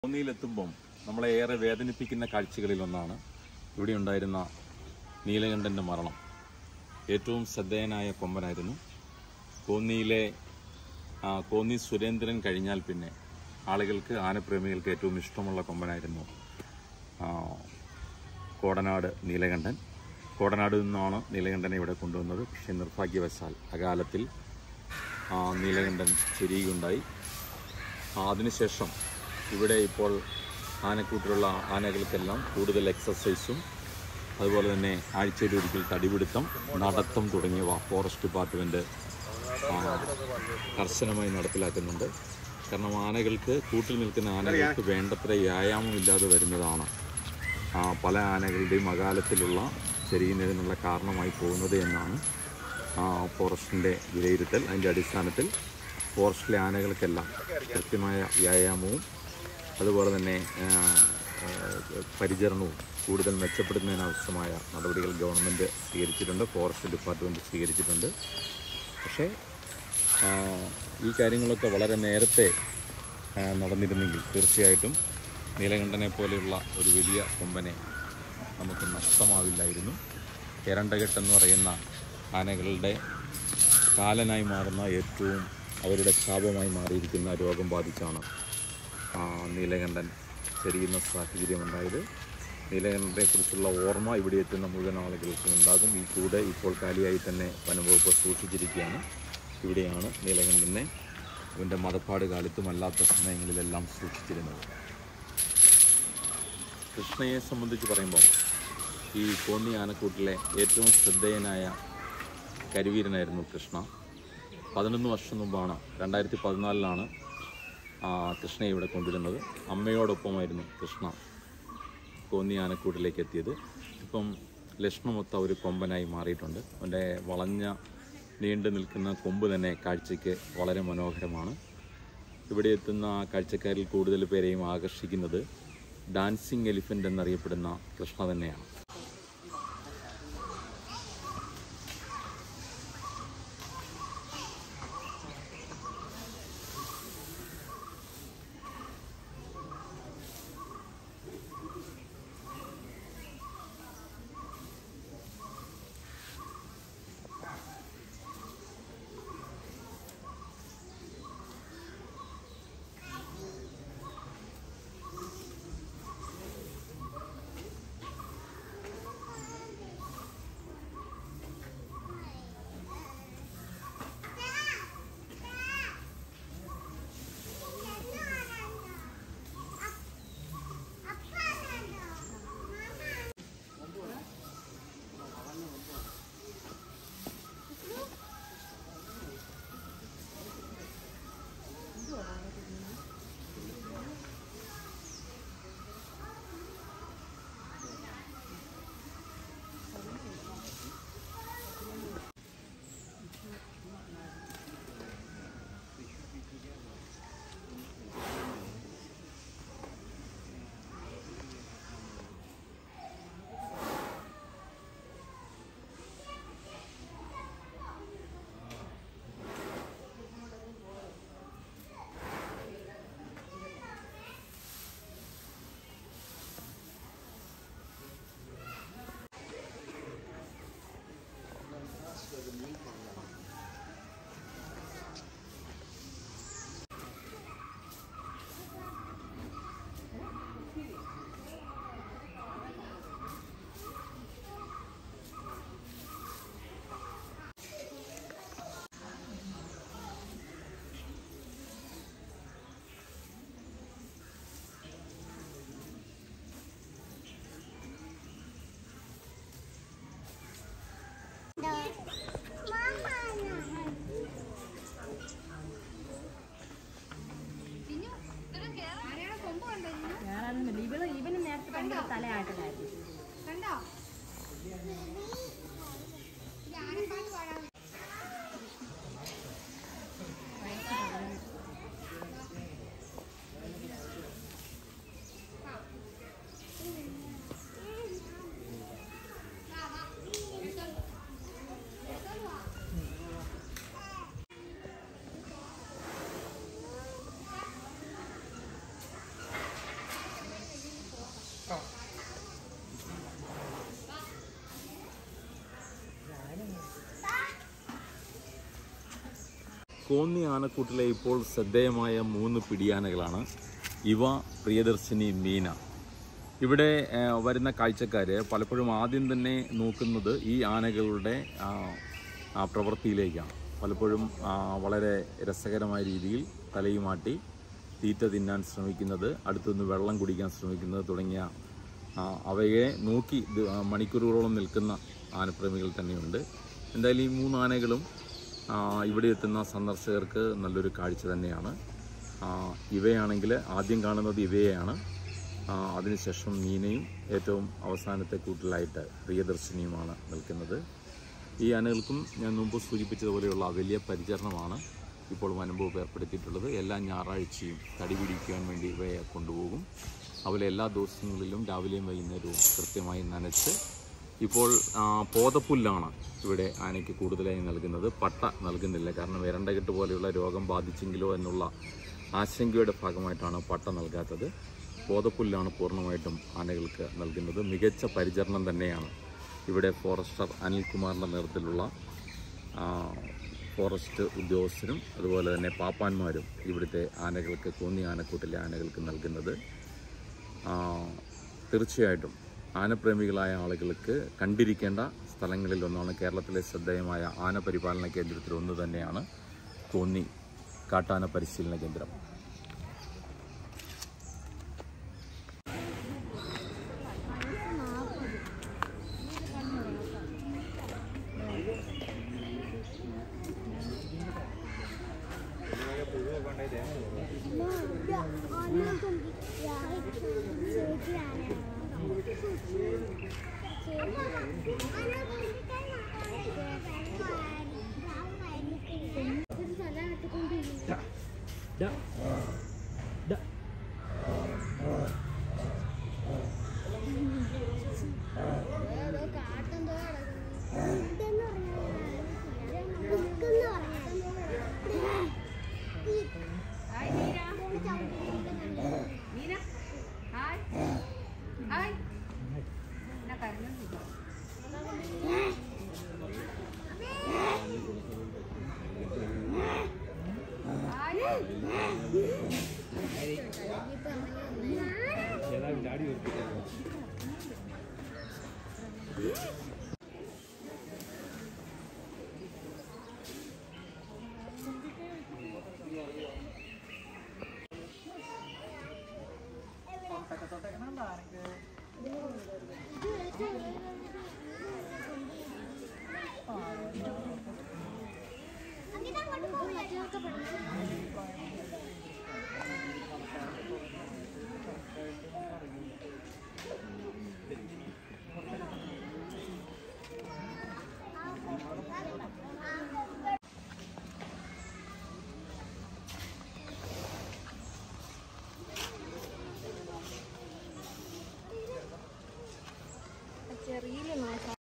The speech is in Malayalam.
കോന്നിയിലെത്തുമ്പം നമ്മളെ ഏറെ വേദനിപ്പിക്കുന്ന കാഴ്ചകളിലൊന്നാണ് ഇവിടെ ഉണ്ടായിരുന്ന നീലകണ്ഠൻ്റെ മരണം. ഏറ്റവും ശ്രദ്ധേയനായ കൊമ്പനായിരുന്നു. കോന്നി സുരേന്ദ്രൻ കഴിഞ്ഞാൽ പിന്നെ ആളുകൾക്ക്, ആനപ്രേമികൾക്ക് ഏറ്റവും ഇഷ്ടമുള്ള കൊമ്പനായിരുന്നു കോടനാട് നീലകണ്ഠൻ. കോടനാട് നിന്നാണ് നീലകണ്ഠനെ ഇവിടെ കൊണ്ടുവന്നത്. പക്ഷേ നിർഭാഗ്യവശാൽ അകാലത്തിൽ നീലകണ്ഠൻ ചെരിയുകയുണ്ടായി. അതിനുശേഷം ഇവിടെ ഇപ്പോൾ ആനക്കൂട്ടിലുള്ള ആനകൾക്കെല്ലാം കൂടുതൽ എക്സസൈസും അതുപോലെ തന്നെ ആഴ്ചയിലൊരിക്കൽ തടിപിടുത്തം, നടത്തം തുടങ്ങിയവ ഫോറസ്റ്റ് ഡിപ്പാർട്ട്മെൻറ്റ് കർശനമായി നടപ്പിലാക്കുന്നുണ്ട്. കാരണം ആനകൾക്ക്, കൂട്ടിൽ നിൽക്കുന്ന ആനകൾക്ക് വേണ്ടത്ര വ്യായാമമില്ലാതെ വരുന്നതാണ് പല ആനകളുടെയും അകാലത്തിലുള്ള ചെരിയുന്നതിനുള്ള കാരണമായി പോകുന്നത് എന്നാണ് ഫോറസ്റ്റിൻ്റെ വിലയിരുത്തൽ. അതിൻ്റെ അടിസ്ഥാനത്തിൽ ഫോറസ്റ്റിലെ ആനകൾക്കെല്ലാം കൃത്യമായ വ്യായാമവും അതുപോലെ തന്നെ പരിചരണവും കൂടുതൽ മെച്ചപ്പെടുത്തുന്നതിനാവശ്യമായ നടപടികൾ ഗവൺമെൻറ് സ്വീകരിച്ചിട്ടുണ്ട്, ഫോറസ്റ്റ് ഡിപ്പാർട്ട്മെൻറ്റ് സ്വീകരിച്ചിട്ടുണ്ട്. പക്ഷേ ഈ കാര്യങ്ങളൊക്കെ വളരെ നേരത്തെ നടന്നിരുന്നെങ്കിൽ തീർച്ചയായിട്ടും നീലകണ്ഠനെ പോലെയുള്ള ഒരു വലിയ കൊമ്പനെ നമുക്ക് നഷ്ടമാവില്ലായിരുന്നു. എരണ്ടകെട്ടെന്ന് പറയുന്ന ആനകളുടെ കാലനായി മാറുന്ന, ഏറ്റവും അവരുടെ ശാപമായി മാറിയിരിക്കുന്ന രോഗം ബാധിച്ചാണ് നീലകണ്ഠൻ ചെരിയുന്ന സാഹചര്യമുണ്ടായത്. നീലകണ്ഠനെക്കുറിച്ചുള്ള ഓർമ്മ ഇവിടെ എത്തുന്ന മുഴുവൻ ആളുകൾക്കും ഉണ്ടാകും. ഈ കൂടെ ഇപ്പോൾ കാലിയായി തന്നെ വനംവകുപ്പ് സൂക്ഷിച്ചിരിക്കുകയാണ്. ഇവിടെയാണ് നീലകണ്ഠനെ അവൻ്റെ മതപ്പാട് കാലത്തും അല്ലാത്ത സമയങ്ങളിലെല്ലാം സൂക്ഷിച്ചിരുന്നത്. കൃഷ്ണയെ സംബന്ധിച്ച് പറയുമ്പോൾ ഈ കോന്നി ആനക്കൂട്ടിലെ ഏറ്റവും ശ്രദ്ധേയനായ കരിവീരനായിരുന്നു കൃഷ്ണ. 11 വർഷം മുമ്പാണ്, 2014 കൃഷ്ണയെ ഇവിടെ കൊണ്ടുവരുന്നത്. അമ്മയോടൊപ്പമായിരുന്നു കൃഷ്ണ കോന്നി ആനക്കൂട്ടിലേക്ക് എത്തിയത്. ഇപ്പം ലക്ഷ്മണമൊത്ത ഒരു കൊമ്പനായി മാറിയിട്ടുണ്ട്. അവൻ്റെ വളഞ്ഞ നീണ്ടു നിൽക്കുന്ന കൊമ്പ് തന്നെ കാഴ്ചയ്ക്ക് വളരെ മനോഹരമാണ്. ഇവിടെ എത്തുന്ന കാഴ്ചക്കാരിൽ കൂടുതൽ പേരെയും ആകർഷിക്കുന്നത് ഡാൻസിങ് എലിഫൻ്റ് എന്നറിയപ്പെടുന്ന കൃഷ്ണ തന്നെയാണ്. ഇവന് നേരത്തെ ഭയങ്കര തലയാട്ടലായിരുന്നു. കണ്ടോ? കോന്നി ആനക്കൂട്ടിലെ ഇപ്പോൾ ശ്രദ്ധേയമായ 3 പിടിയാനകളാണ്. ഇവ, പ്രിയദർശിനി, മീന. ഇവിടെ വരുന്ന കാഴ്ചക്കാർ പലപ്പോഴും ആദ്യം തന്നെ നോക്കുന്നത് ഈ ആനകളുടെ പ്രവൃത്തിയിലേക്കാണ്. പലപ്പോഴും വളരെ രസകരമായ രീതിയിൽ തലയുമാട്ടി തീറ്റ തിന്നാൻ ശ്രമിക്കുന്നത്, അടുത്തുനിന്ന് വെള്ളം കുടിക്കാൻ ശ്രമിക്കുന്നത് തുടങ്ങിയ അവയെ നോക്കി മണിക്കൂറുകളോളം നിൽക്കുന്ന ആനപ്രേമികൾ തന്നെയുണ്ട്. എന്തായാലും ഈ 3 ആനകളും ഇവിടെ എത്തുന്ന സന്ദർശകർക്ക് നല്ലൊരു കാഴ്ച തന്നെയാണ്. ഇവയാണെങ്കിൽ ആദ്യം കാണുന്നത് ഇവയെയാണ്. അതിനുശേഷം മീനയും ഏറ്റവും അവസാനത്തെ കൂട്ടിലായിട്ട് പ്രിയദർശിനിയുമാണ് നിൽക്കുന്നത്. ഈ ആനകൾക്കും ഞാൻ മുമ്പ് സൂചിപ്പിച്ചതുപോലെയുള്ള വലിയ പരിചരണമാണ് ഇപ്പോൾ വനംവകുപ്പ് ഏർപ്പെടുത്തിയിട്ടുള്ളത്. എല്ലാ ഞായറാഴ്ചയും തടി പിടിക്കുവാൻ വേണ്ടി ഇവയെ കൊണ്ടുപോകും. അതുപോലെ എല്ലാ ദിവസങ്ങളിലും രാവിലെയും വൈകുന്നേരവും കൃത്യമായി നനച്ച്, ഇപ്പോൾ പോതപ്പുല്ലാണ് ഇവിടെ ആനയ്ക്ക് കൂടുതലായി നൽകുന്നത്. പട്ട നൽകുന്നില്ല. കാരണം എരണ്ടകെട്ട് പോലെയുള്ള രോഗം ബാധിച്ചെങ്കിലോ എന്നുള്ള ആശങ്കയുടെ ഭാഗമായിട്ടാണ് പട്ട നൽകാത്തത്. പോതപ്പുല്ലാണ് പൂർണ്ണമായിട്ടും ആനകൾക്ക് നൽകുന്നത്. മികച്ച പരിചരണം തന്നെയാണ് ഇവിടെ ഫോറസ്റ്റർ അനിൽകുമാറിൻ്റെ നേതൃത്വത്തിലുള്ള ഫോറസ്റ്റ് ഉദ്യോഗസ്ഥരും അതുപോലെ തന്നെ പാപ്പാന്മാരും ഇവിടുത്തെ ആനകൾക്ക്, കോന്നി ആനക്കൂട്ടിലെ ആനകൾക്ക് നൽകുന്നത്. തീർച്ചയായിട്ടും ആനപ്രേമികളായ ആളുകൾക്ക് കണ്ടിരിക്കേണ്ട സ്ഥലങ്ങളിലൊന്നാണ്. കേരളത്തിലെ ശ്രദ്ധേയമായ ആന പരിപാലന കേന്ദ്രത്തിൽ ഒന്ന് തന്നെയാണ് കോന്നി കാട്ടാന പരിശീലന കേന്ദ്രം. Kenapa?